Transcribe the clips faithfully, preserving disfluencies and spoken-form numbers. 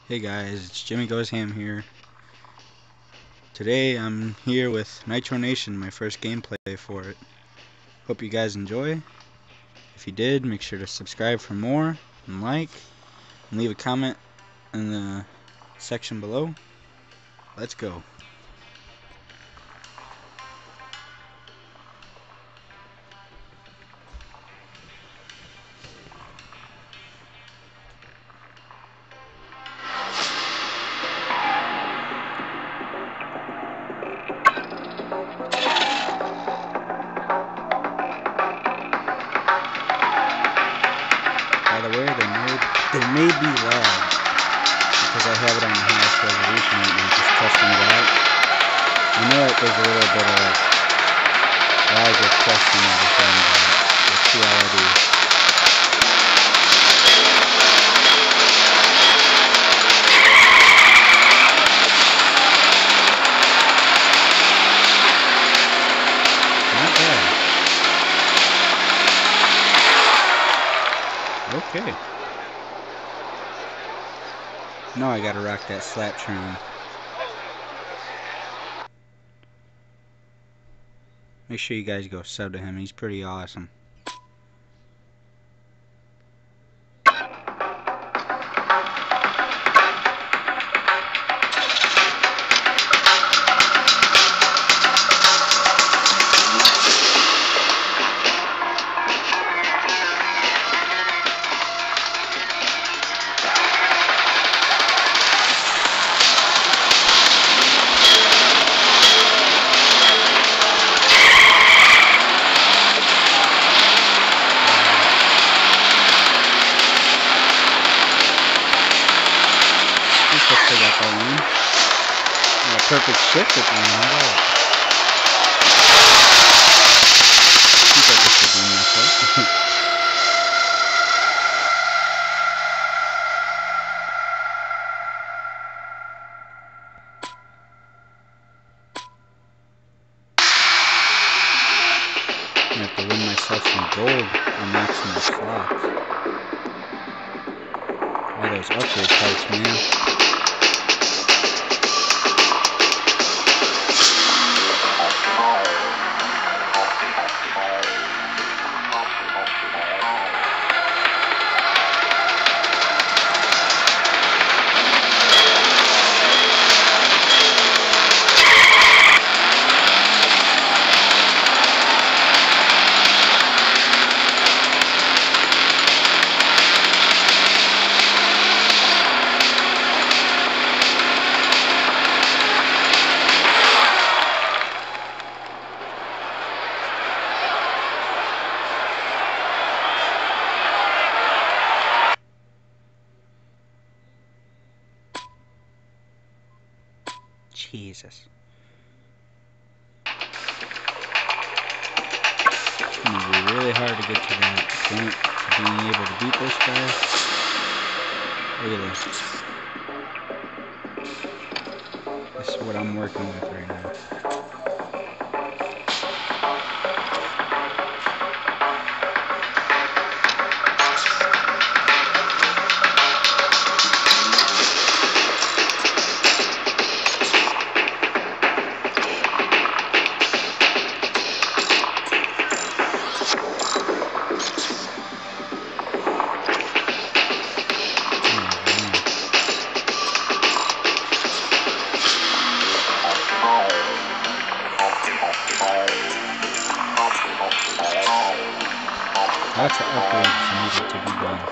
Hey guys, it's Jimmy Goes Ham here. Today I'm here with Nitro Nation, my first gameplay for it. Hope you guys enjoy. If you did, make sure to subscribe for more, and like, and leave a comment in the section below. Let's go. By the way, there may, there may be lag because I have it on the highest resolution and I'm just testing it out. I know that there's a little bit of like lag with testing everything, but let's see how I do. Not bad. Okay. Now I gotta rock that slap train. Make sure you guys go sub to him. He's pretty awesome. Hopefully got that one. Yeah, perfect shift at the end. How about it? I think I just redeemed myself. I have to win myself some gold on maximum slots. All those upgrade parts, man. Jesus. It's going to be really hard to get to that point of being able to beat this guy. Look at this. This is what I'm working with right now. Lots of upgrades needed to be done.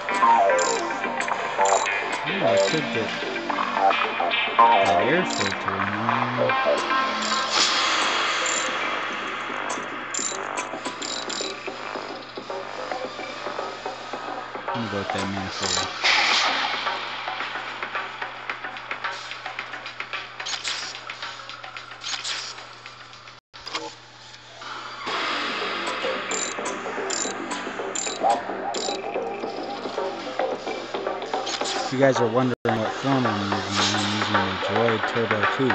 Yeah, I could get that air filter in there. I'm gonna go with that manifold. If you guys are wondering what form I'm using, I'm using the Droid Turbo two.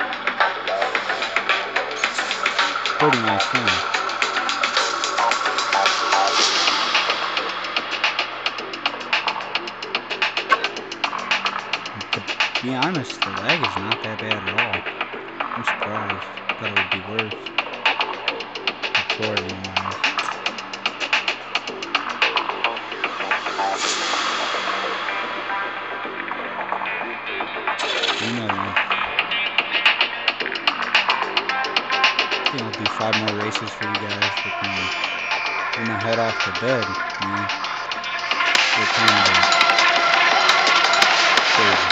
Pretty nice form. To be honest, the lag is not that bad at all. I'm surprised. Thought it would be worse. Recording wise. You know, I think I'll do five more races for you guys, but then we're gonna head off to bed, man. What time is it? Crazy.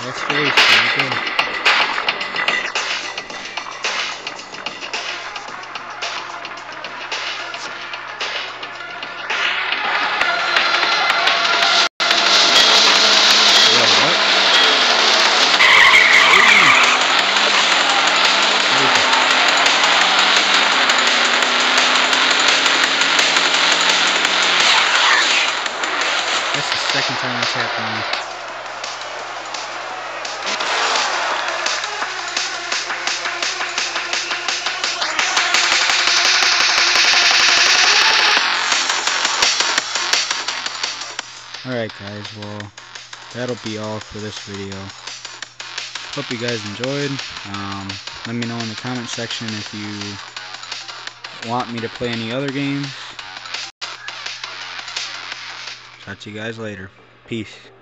Last race, here we go. That's the second time that's happened. Alright guys, well, that'll be all for this video. Hope you guys enjoyed. Um, let me know in the comment section if you want me to play any other games. Talk to you guys later. Peace.